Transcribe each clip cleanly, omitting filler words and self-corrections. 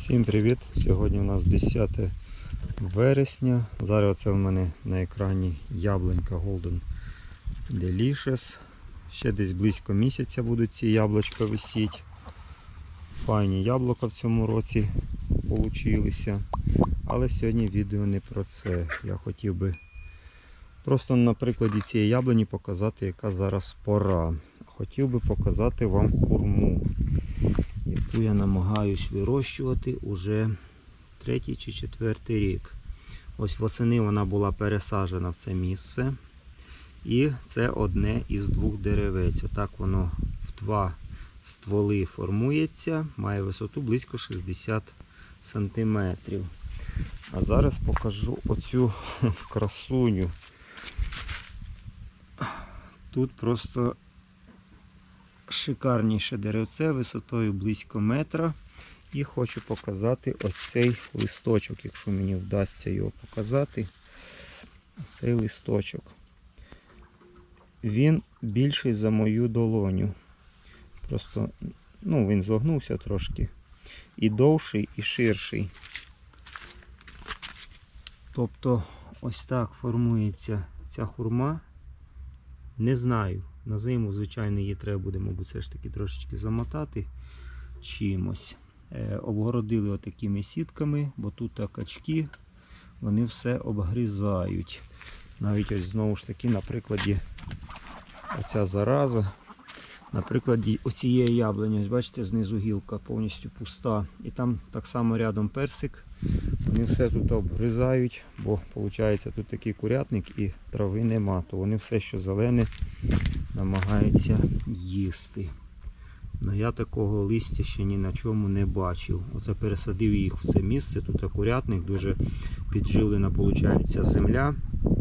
Всім привіт! Сьогодні у нас 10 вересня. Зараз це в мене на екрані яблунька Golden Delicious. Ще десь близько місяця будуть ці яблучка висіти. Файні яблука в цьому році получилися. Але сьогодні відео не про це. Я хотів би просто на прикладі цієї яблуні показати, яка зараз пора. Хотів би показати вам хурму, яку я намагаюсь вирощувати уже 3-й чи 4-й рік. Ось восени вона була пересаджена в це місце. І це одне із 2 деревець. Отак воно в 2 стволи формується, має висоту близько 60 см. А зараз покажу оцю красуню. Тут просто шикарніше деревце висотою близько метра. І хочу показати ось цей листочок, якщо мені вдасться його показати. Цей листочок. Він більший за мою долоню. Просто, він зогнувся трошки. І довший, і ширший. Тобто ось так формується ця хурма. Не знаю. На зиму, звичайно, її треба буде, мабуть, все ж таки трошечки замотати чимось. Обгородили отакими сітками, бо тут качки, вони все обгризають. Навіть ось знову ж таки на прикладі оця зараза. На прикладі оцієї яблуні, ось бачите, знизу гілка повністю пуста. І там так само рядом персик. Вони все тут обгризають, бо виходить тут такий курятник і трави нема. То вони все, що зелене, намагаються їсти. Но я такого листя ще ні на чому не бачив. Оце пересадив їх в це місце. Тут курятник, дуже підживлена виходить земля.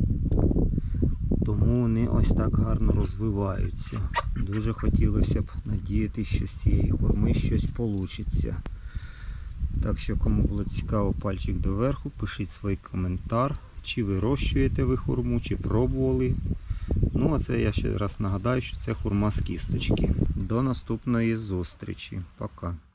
Тому вони ось так гарно розвиваються. Дуже хотілося б надіятися, що з цієї хурми щось вийде. Так що, кому було цікаво, пальчик доверху, пишіть свій коментар, чи вирощуєте ви хурму, чи пробували. Ну, а це я ще раз нагадаю, що це хурма з кісточки. До наступної зустрічі. Пока.